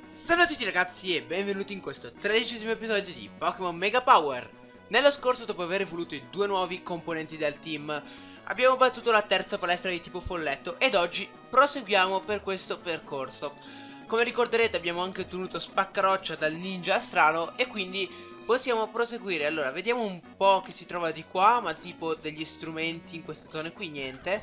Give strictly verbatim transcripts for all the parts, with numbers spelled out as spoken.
Salve a tutti ragazzi e benvenuti in questo tredicesimo episodio di Pokémon Mega Power. Nello scorso, dopo aver evoluto i due nuovi componenti del team, abbiamo battuto la terza palestra di tipo folletto ed oggi proseguiamo per questo percorso. Come ricorderete abbiamo anche ottenuto Spaccaroccia dal ninja strano e quindi possiamo proseguire. Allora vediamo un po' che si trova di qua, ma tipo degli strumenti in queste zone qui niente.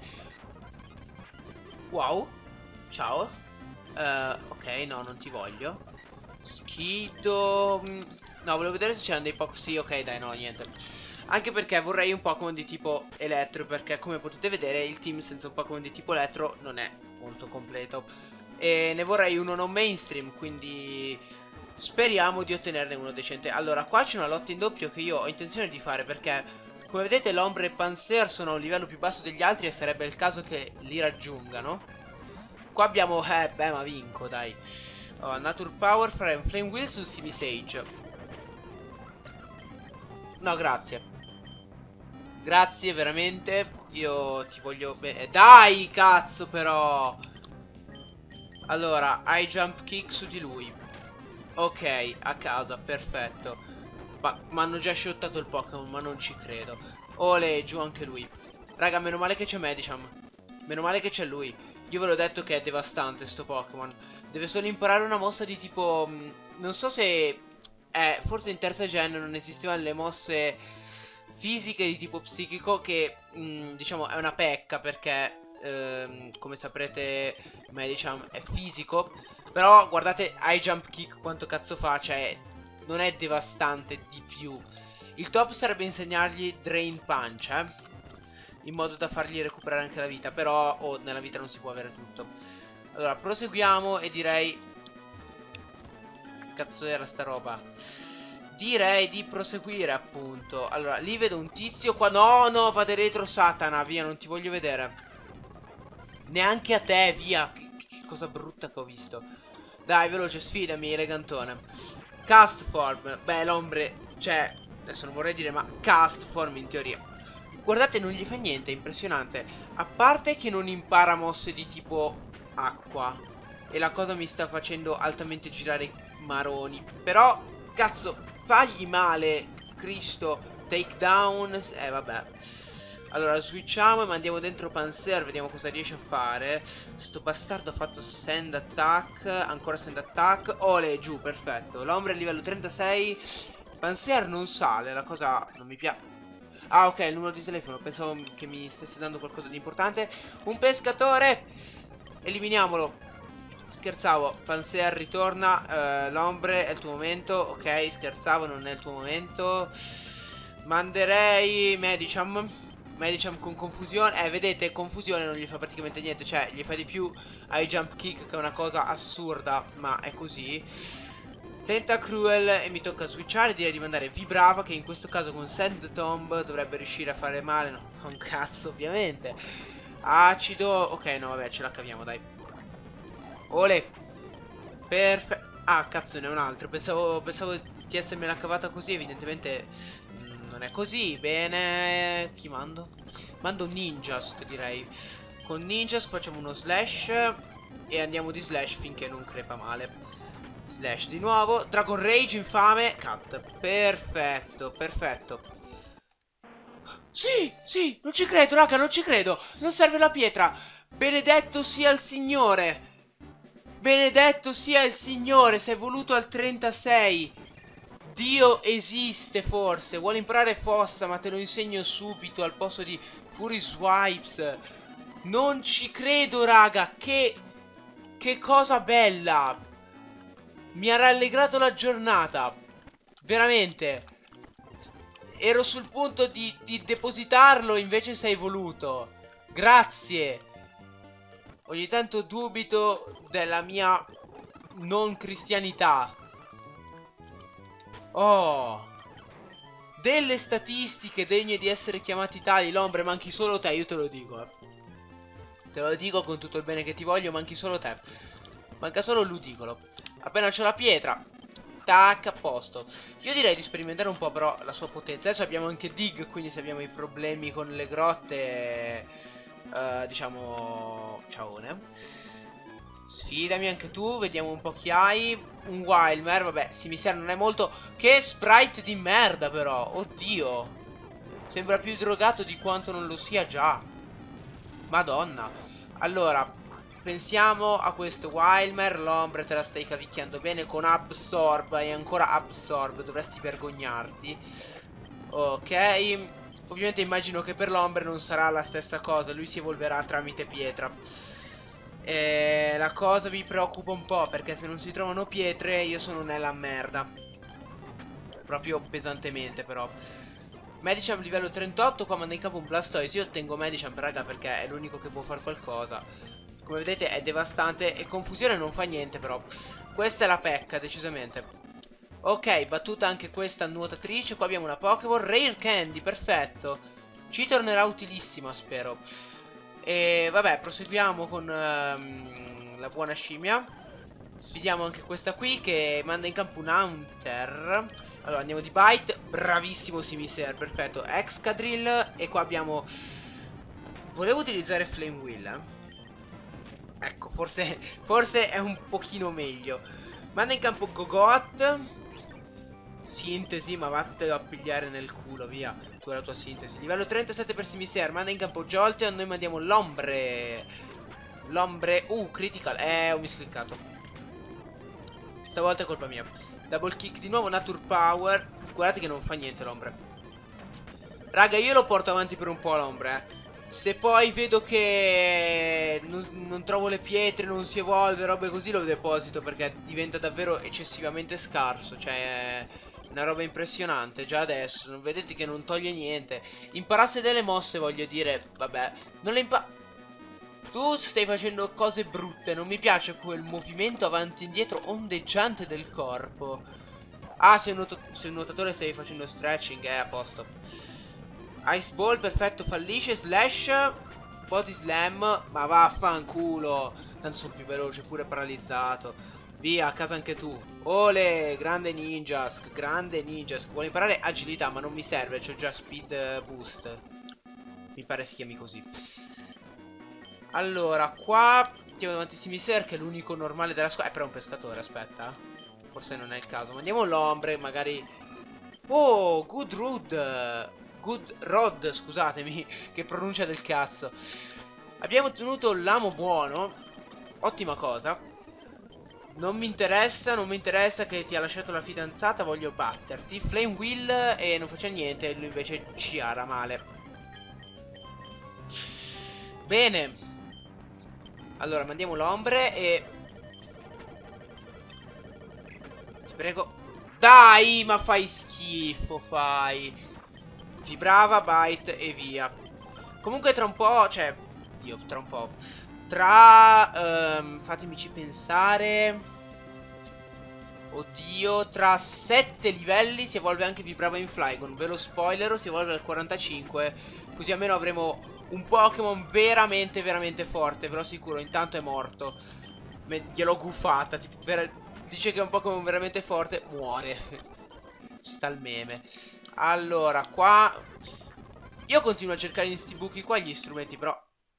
Wow, ciao. Uh, ok, no, non ti voglio. Schido. No, volevo vedere se c'erano dei Pokémon. Sì, ok, dai, no, niente. Anche perché vorrei un Pokémon di tipo elettro. Perché come potete vedere il team senza un Pokémon di tipo elettro non è molto completo. E ne vorrei uno non mainstream. Quindi speriamo di ottenerne uno decente. Allora, qua c'è una lotta in doppio che io ho intenzione di fare. Perché come vedete l'Ombre e Panzer sono a un livello più basso degli altri. E sarebbe il caso che li raggiungano. Qua abbiamo, eh, beh, ma vinco, dai. Oh, Nature Power, Flame, Flame Wheel sul Simisage. No, grazie. Grazie, veramente. Io ti voglio bene. Dai, cazzo, però. Allora, hai jump kick su di lui. Ok, a casa, perfetto. Ma mi hanno già shottato il Pokémon, ma non ci credo. Ole, giù anche lui. Raga, meno male che c'è Medicham. Meno male che c'è lui. Io ve l'ho detto che è devastante sto Pokémon. Deve solo imparare una mossa di tipo... Mh, non so se... Eh, forse in terza gen non esistevano le mosse fisiche di tipo psichico che, mh, diciamo, è una pecca perché, ehm, come saprete, Medicham è fisico. Però guardate High Jump Kick quanto cazzo fa, cioè non è devastante di più. Il top sarebbe insegnargli Drain Punch, eh, in modo da fargli recuperare anche la vita. Però oh, nella vita non si può avere tutto. Allora proseguiamo e direi... Che cazzo era sta roba? Direi di proseguire appunto. Allora lì vedo un tizio qua. No no, vade retro Satana. Via, non ti voglio vedere. Neanche a te, via. Che, che cosa brutta che ho visto. Dai, veloce, sfidami, elegantone. Cast form. Beh, l'ombre, cioè, adesso non vorrei dire, ma cast form in teoria. Guardate, non gli fa niente, è impressionante. A parte che non impara mosse di tipo acqua. E la cosa mi sta facendo altamente girare i maroni. Però, cazzo, fagli male, Cristo. Takedown. Eh, vabbè. Allora switchiamo e mandiamo dentro Panzer. Vediamo cosa riesce a fare. Sto bastardo ha fatto send attack. Ancora send attack. Ole, giù, perfetto. L'ombre è livello trentasei. Panzer non sale. La cosa non mi piace. Ah, ok, il numero di telefono. Pensavo che mi stesse dando qualcosa di importante. Un pescatore. Eliminiamolo. Scherzavo. Panzer ritorna. uh, L'ombre è il tuo momento. Ok, scherzavo, non è il tuo momento. Manderei Medicham. Medicham con confusione. Eh, vedete, confusione non gli fa praticamente niente. Cioè, gli fa di più ai jump kick, che è una cosa assurda, ma è così. Tentacruel e mi tocca switchare. Direi di mandare Vibrava, che in questo caso con Sand Tomb dovrebbe riuscire a fare male. No, fa un cazzo, ovviamente. Acido. Ok, no, vabbè, ce la caviamo, dai. Ole. Perfetto. Ah, cazzo, ne è un altro. Pensavo, pensavo di essermela cavata così, evidentemente mh, non è così. Bene. Chi mando? Mando Ninjask, direi. Con Ninjask facciamo uno slash e andiamo di slash finché non crepa male. Slash di nuovo. Dragon Rage infame. Cut. Perfetto, perfetto. Sì, sì, non ci credo, raga, non ci credo. Non serve la pietra. Benedetto sia il Signore. Benedetto sia il Signore, sei voluto al trentasei. Dio esiste forse. Vuole imparare fossa, ma te lo insegno subito al posto di Fury Swipes. Non ci credo, raga. Che... Che cosa bella. Mi ha rallegrato la giornata. Veramente. Ero sul punto di, di depositarlo, invece sei voluto. Grazie. Ogni tanto dubito della mia non cristianità. Oh. Delle statistiche degne di essere chiamati tali, l'ombre, manchi solo te, io te lo dico, eh. Te lo dico con tutto il bene che ti voglio, manchi solo te. Manca solo il ludicolo. Appena c'è la pietra, tac, a posto. Io direi di sperimentare un po' però la sua potenza. Adesso abbiamo anche Dig, quindi se abbiamo i problemi con le grotte, uh, diciamo, ciaone. Sfidami anche tu, vediamo un po' chi hai. Un Wilmer, vabbè, Simiser non è molto. Che sprite di merda però, oddio. Sembra più drogato di quanto non lo sia già. Madonna. Allora, pensiamo a questo Wilmer. L'ombre te la stai cavicchiando bene con Absorb. E ancora Absorb, dovresti vergognarti. Ok. Ovviamente immagino che per l'ombre non sarà la stessa cosa. Lui si evolverà tramite pietra. E la cosa mi preoccupa un po', perché se non si trovano pietre io sono nella merda. Proprio pesantemente però. Medicham livello trentotto, qua manda in campo un Blastoise. Io ottengo Medicham, raga, perché è l'unico che può fare qualcosa. Come vedete è devastante. E confusione non fa niente però. Questa è la pecca, decisamente. Ok, battuta anche questa nuotatrice. Qua abbiamo una Pokéball. Rare Candy, perfetto. Ci tornerà utilissima, spero. E vabbè, proseguiamo con um, la buona scimmia. Sfidiamo anche questa qui che manda in campo un Haunter. Allora andiamo di Bite. Bravissimo Simiser, perfetto. Excadrill. E qua abbiamo... Volevo utilizzare Flame Wheel, eh? Ecco, forse, forse è un pochino meglio. Manda in campo Gogot. Sintesi, ma vattene a pigliare nel culo, via. Tu e la tua sintesi. Livello trentasette per Simiser. Manda in campo Jolteon. Noi mandiamo l'ombre. L'ombre. Uh, critical. Eh, ho miscliccato. Stavolta è colpa mia. Double kick di nuovo. Nature Power. Guardate che non fa niente l'ombre. Raga, io lo porto avanti per un po' l'ombre, eh. Se poi vedo che non, non trovo le pietre, non si evolve, robe così, lo deposito, perché diventa davvero eccessivamente scarso. Cioè, una roba impressionante già adesso. Non vedete che non toglie niente. Imparasse delle mosse, voglio dire. Vabbè, non le impara. Tu stai facendo cose brutte. Non mi piace quel movimento avanti e indietro ondeggiante del corpo. Ah, se un, se un nuotatore stai facendo stretching, è a posto. Ice Ball, perfetto, fallisce. Slash, Body Slam. Ma vaffanculo. Tanto sono più veloce, pure paralizzato. Via, a casa anche tu. Ole, grande Ninjask. Grande Ninjask. Vuole imparare agilità, ma non mi serve. C'ho già Speed Boost. Mi pare si chiami così. Allora, qua andiamo davanti a Simiser, che è l'unico normale della squadra. Eh, però è un pescatore, aspetta. Forse non è il caso. Mandiamo l'ombre, magari. Oh, Good Rude. Good Rod, scusatemi, che pronuncia del cazzo. Abbiamo ottenuto l'amo buono. Ottima cosa. Non mi interessa, non mi interessa che ti ha lasciato la fidanzata, voglio batterti. Flame Wheel e non faccia niente, lui invece ci ara male. Bene. Allora, mandiamo l'ombre e... Ti prego. Dai, ma fai schifo, fai... Vibrava, Bite e via. Comunque tra un po', cioè, Dio, tra un po'. Tra, um, fatemici pensare. Oddio, tra sette livelli si evolve anche Vibrava in Flygon. Ve lo spoilero, si evolve al quarantacinque. Così almeno avremo un Pokémon veramente, veramente forte. Ve lo assicuro, intanto è morto. Me gliel'ho guffata, tipo, dice che è un Pokémon veramente forte, muore. Ci sta il meme. Allora, qua io continuo a cercare in sti buchi qua gli strumenti, però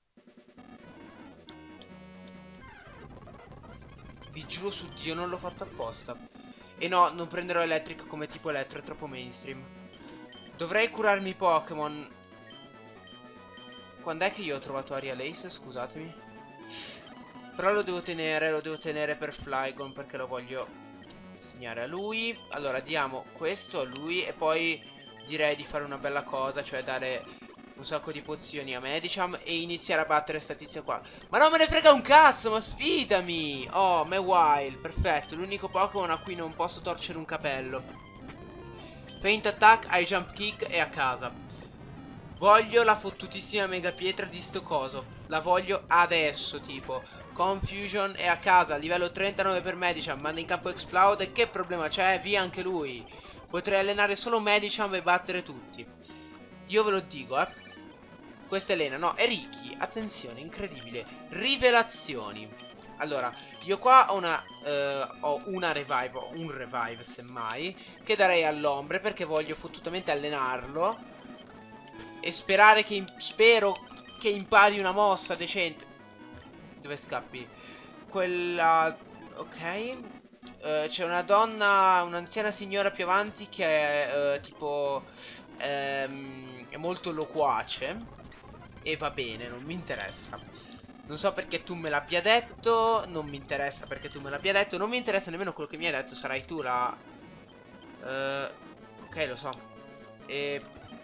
vi giuro su Dio non l'ho fatto apposta. E no, non prenderò Electric come tipo elettro, è troppo mainstream. Dovrei curarmi i Pokémon. Quando è che io ho trovato Aria Lace? Scusatemi. Però lo devo tenere, lo devo tenere per Flygon, perché lo voglio insegnare a lui. Allora diamo questo a lui e poi direi di fare una bella cosa, cioè dare un sacco di pozioni a Medicham e iniziare a battere sta tizia qua. Ma non me ne frega un cazzo, ma sfidami. Oh, Mewile, perfetto, l'unico Pokémon a cui non posso torcere un capello. Feint Attack, High Jump Kick e a casa. Voglio la fottutissima mega pietra di sto coso. La voglio adesso, tipo. Confusion è a casa, livello trentanove per Medicham, manda in campo Explode. Che problema c'è? Via anche lui. Potrei allenare solo Medicham e battere tutti. Io ve lo dico, eh. Questa è Lena, no, è Ricky. Attenzione, incredibile. Rivelazioni. Allora, io qua ho una eh, ho una revive, ho un revive semmai, che darei all'ombre perché voglio fottutamente allenarlo e sperare che spero che impari una mossa decente. Dove scappi? quella... Ok. Uh, c'è una donna, un'anziana signora più avanti che è uh, tipo... Ehm, è molto loquace. E va bene, non mi interessa. Non so perché tu me l'abbia detto. Non mi interessa perché tu me l'abbia detto. Non mi interessa nemmeno quello che mi hai detto. Sarai tu la... Uh, ok, lo so. E...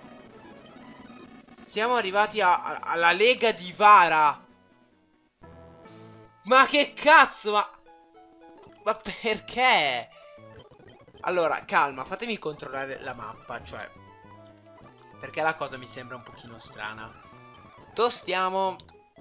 Siamo arrivati a, a, alla Lega di Vara. Ma che cazzo, ma... Ma perché? Allora, calma, fatemi controllare la mappa, cioè... Perché la cosa mi sembra un pochino strana. Tostiamo...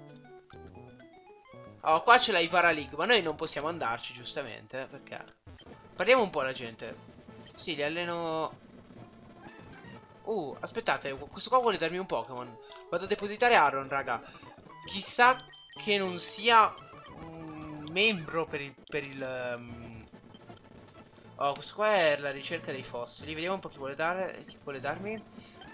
Oh, qua c'è la Ivara League, ma noi non possiamo andarci, giustamente, perché... Parliamo un po' alla gente. Sì, li alleno... Uh, aspettate, questo qua vuole darmi un Pokémon. Vado a depositare Aaron, raga. Chissà che non sia un membro per il... Per il um... Oh, questo qua è la ricerca dei fossili. Vediamo un po' chi vuole dare... Chi vuole darmi.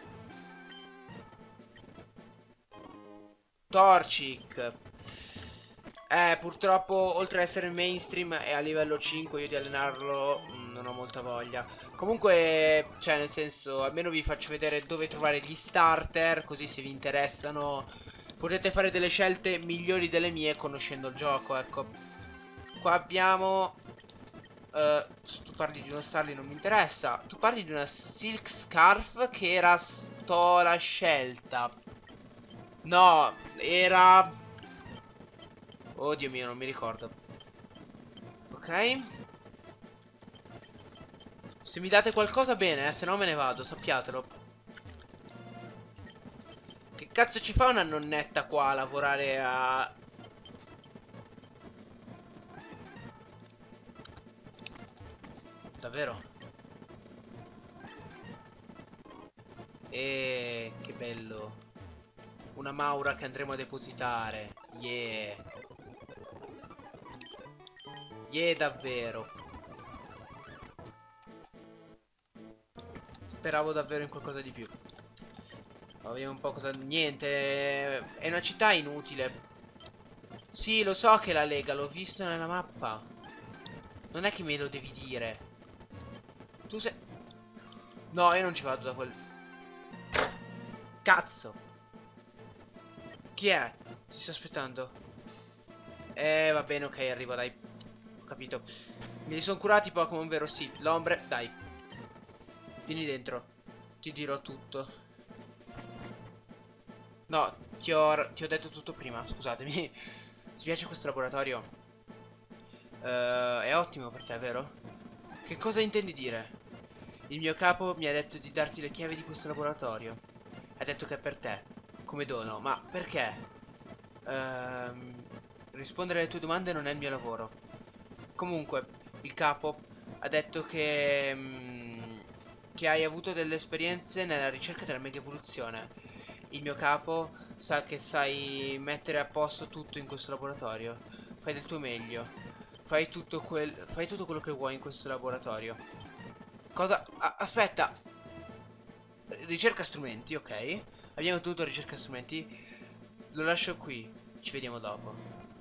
Torchic. Eh, purtroppo, oltre ad essere mainstream e a livello cinque, io di allenarlo mh, non ho molta voglia. Comunque, cioè, nel senso, almeno vi faccio vedere dove trovare gli starter, così se vi interessano potete fare delle scelte migliori delle mie conoscendo il gioco, ecco. Qua abbiamo... Uh, tu parli di uno Starly, non mi interessa. Tu parli di una Silk Scarf che era sto la scelta. No, era... Oh Dio mio, non mi ricordo. Ok. Se mi date qualcosa bene, eh, se no me ne vado, sappiatelo. Che cazzo ci fa una nonnetta qua a lavorare a... Davvero? E che bello. Una Maura che andremo a depositare. Yeah. Yeah, davvero. Speravo davvero in qualcosa di più. Ma vediamo un po' cosa... Niente. È una città inutile. Sì, lo so che è la Lega, l'ho visto nella mappa. Non è che me lo devi dire. Tu sei... No, io non ci vado da quel... Cazzo. Chi è? Ti sto aspettando. Eh, va bene, ok, arrivo, dai. Ho capito. Me li sono curati i Pokémon, vero? Sì. L'ombre, dai. Vieni dentro. Ti dirò tutto. No, ti ho, ti ho detto tutto prima, scusatemi. Ti piace questo laboratorio? Uh, è ottimo per te, vero? Che cosa intendi dire? Il mio capo mi ha detto di darti le chiavi di questo laboratorio. Ha detto che è per te, come dono. Ma perché? Uh, rispondere alle tue domande non è il mio lavoro. Comunque, il capo ha detto che... Um, che hai avuto delle esperienze nella ricerca della mega evoluzione. Il mio capo sa che sai mettere a posto tutto in questo laboratorio. Fai del tuo meglio. Fai tutto, quel, fai tutto quello che vuoi in questo laboratorio. Cosa? A aspetta. Ricerca strumenti, ok. Abbiamo ottenuto ricerca strumenti. Lo lascio qui. Ci vediamo dopo.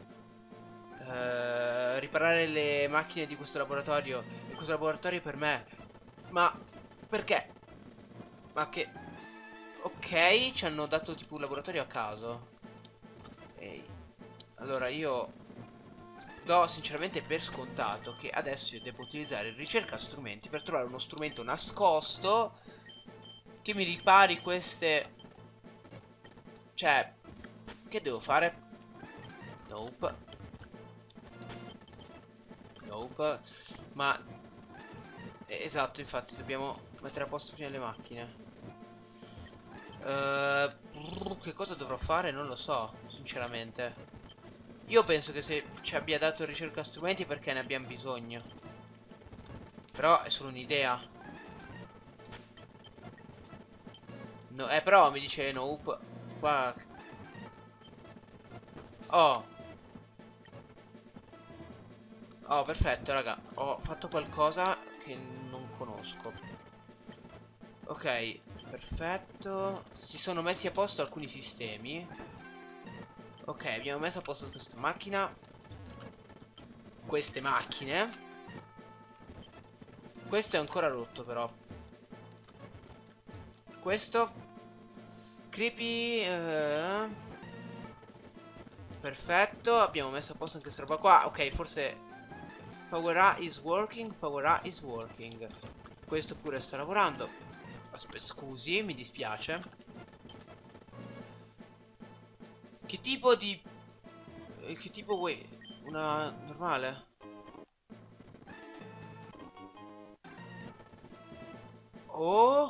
Uh, riparare le macchine di questo laboratorio. E questo laboratorio è per me. Ma perché? Ma che... Ok, ci hanno dato tipo un laboratorio a caso. Ehi. Allora io do sinceramente per scontato che adesso io devo utilizzare ricerca strumenti per trovare uno strumento nascosto che mi ripari queste... Cioè, che devo fare? Nope. Nope. Ma... Esatto, infatti dobbiamo mettere a posto prima le macchine. Uh, che cosa dovrò fare? Non lo so, sinceramente. Io penso che se ci abbia dato ricerca strumenti è perché ne abbiamo bisogno. Però è solo un'idea. No, eh, però mi dice nope. Qua. Oh. Oh, perfetto, raga. Ho fatto qualcosa che non conosco. Ok, perfetto. Si sono messi a posto alcuni sistemi. Ok, abbiamo messo a posto questa macchina. queste macchine. Questo è ancora rotto però. Questo creepy eh. Perfetto. Abbiamo messo a posto anche questa roba qua. Ok, forse Power A is working. Power A is working. Questo pure sta lavorando. Aspetta, scusi, mi dispiace. Che tipo di eh, che tipo vuoi? Una normale? Oh,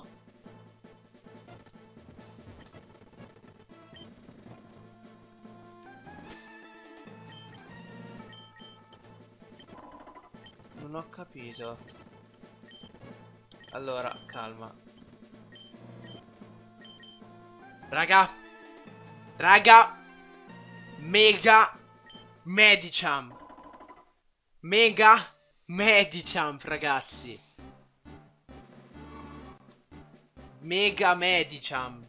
non ho capito. Allora, calma. Raga. Raga. Mega Medicham. Mega Medicham, ragazzi. Mega Medicham.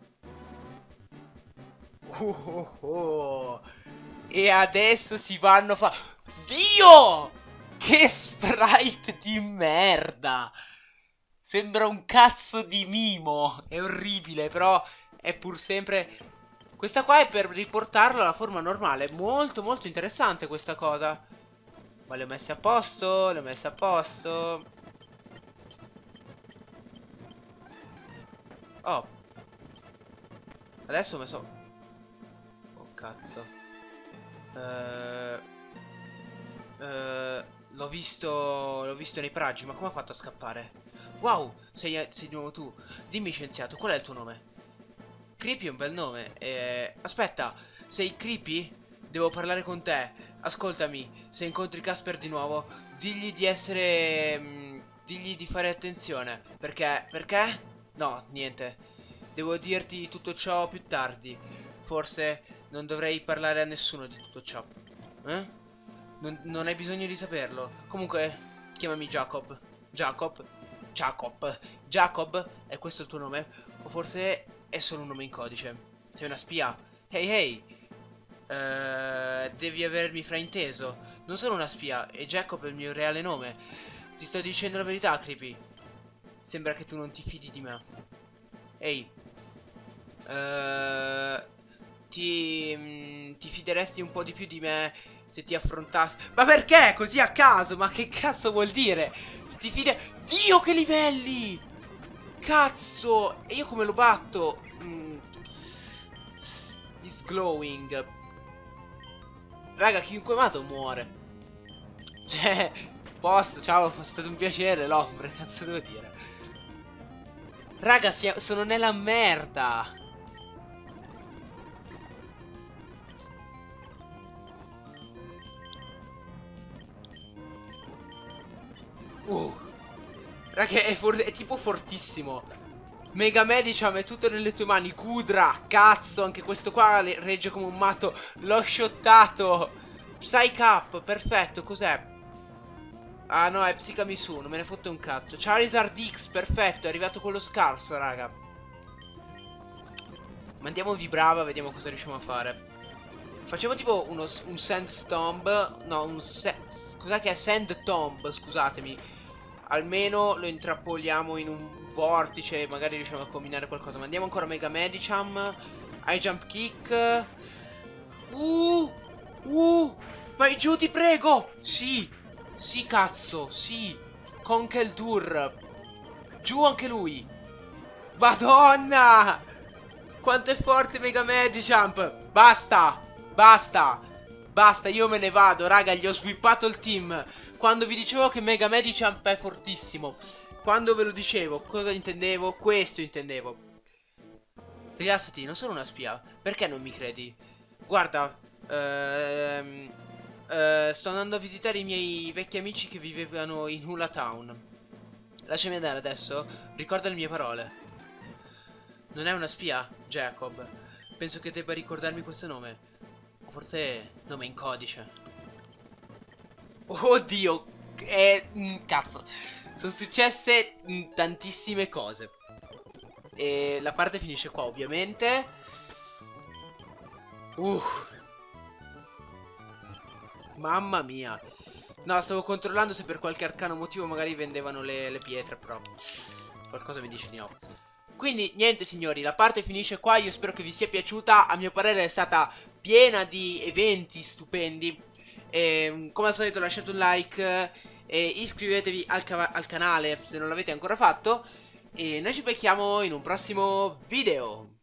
Oh, oh, oh. E adesso si vanno a fa... Dio! Che sprite di merda! Sembra un cazzo di mimo. È orribile, però è pur sempre... Questa qua è per riportarlo alla forma normale. Molto, molto interessante questa cosa. Ma le ho messe a posto, le ho messe a posto. Oh. Adesso ho messo... Oh, cazzo. Ehm... Uh, l'ho visto l'ho visto nei paraggi, ma come ha fatto a scappare? Wow, sei, sei di nuovo tu. Dimmi, scienziato, qual è il tuo nome? Creepy è un bel nome. Eh, aspetta, sei Creepy? Devo parlare con te. Ascoltami, se incontri Casper di nuovo, digli di essere... Mh, digli di fare attenzione. Perché? Perché? No, niente. Devo dirti tutto ciò più tardi. Forse non dovrei parlare a nessuno di tutto ciò. Eh? Non, non hai bisogno di saperlo. Comunque, chiamami Jacob. Jacob. Jacob. Jacob? È questo il tuo nome? O forse è solo un nome in codice? Sei una spia? Ehi, ehi. Uh, devi avermi frainteso. Non sono una spia e Jacob è il mio reale nome. Ti sto dicendo la verità, Creepy. Sembra che tu non ti fidi di me. Ehi. Uh, ti, mm, ti fideresti un po' di più di me se ti affrontassi... Ma perché? Così a caso? Ma che cazzo vuol dire? Ti fide... Dio, che livelli! Cazzo! E io come lo batto? Mm. Is glowing. Raga, chiunque mato muore. Cioè, posto, ciao, è stato un piacere, l'ombre, cazzo devo dire. Raga, sono nella merda. Uh, raga, è, è tipo fortissimo. Mega Medicham è tutto nelle tue mani. Kudra, cazzo, anche questo qua regge come un matto. L'ho shottato. Psyche Up, perfetto, cos'è? Ah no, è Psychamisu, non me ne fotte un cazzo. Charizard X, perfetto, è arrivato quello scarso, raga. Mandiamo Vibrava, vediamo cosa riusciamo a fare. Facciamo tipo uno, un Sandstomb. No, un cos'è che è? Sand Tomb, scusatemi. Almeno lo intrappoliamo in un vortice. Magari riusciamo a combinare qualcosa. Ma andiamo ancora Mega Medicham. High Jump Kick. Uh Uh Vai giù, ti prego. Sì. Sì, cazzo, sì. Conkeldurr. Giù anche lui. Madonna. Quanto è forte Mega Medicham. Basta. Basta. Basta, io me ne vado, raga, gli ho swippato il team. Quando vi dicevo che Mega Medicham è fortissimo, quando ve lo dicevo, cosa intendevo? Questo intendevo. Rilassati, non sono una spia. Perché non mi credi? Guarda, ehm, eh, sto andando a visitare i miei vecchi amici che vivevano in Hula Town. Lasciami andare adesso, ricorda le mie parole. Non è una spia, Jacob. Penso che debba ricordarmi questo nome. O forse nome in codice. Oddio. Eh, mm, cazzo. Sono successe mm, tantissime cose. E la parte finisce qua, ovviamente. Uh. Mamma mia. No, stavo controllando se per qualche arcano motivo magari vendevano le, le pietre, però qualcosa mi dice di no. Quindi niente signori, la parte finisce qua, io spero che vi sia piaciuta, a mio parere è stata piena di eventi stupendi. E, come al solito lasciate un like e iscrivetevi al, al canale se non l'avete ancora fatto. E noi ci becchiamo in un prossimo video.